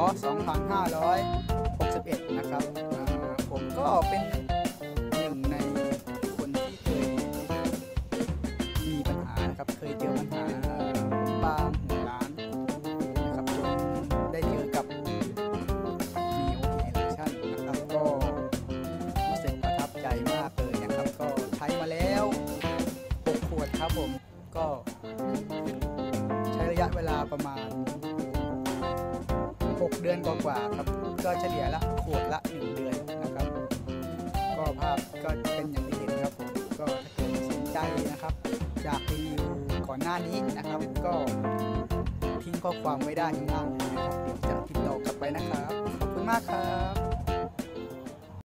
2561นะครับผมก็เป็นหนึ่งในคนที่เคยมีปัญหานะครับเคยเจอปัญหาผมบางหัวล้านนะครับจนได้เจอกับ Neo Election นะครับก็รู้สึกประทับใจมากเลยนะครับก็ใช้มาแล้ว6 ขวดครับผมก็ใช้ระยะเวลาประมาณ6 เดือนกว่าๆครับก็เฉลี่ยละขวดละ1 เดือนนะครับก็ภาพก็เป็นอย่างที่เห็นครับผมก็ถ้าเกิดสนใจนะครับอยากรีวิวก่อนหน้านี้นะครับก็ทิ้งข้อความไว้ได้ข้างล่างเลยนะครับเดี๋ยวจะติดต่อกลับไปนะครับขอบคุณมากครับ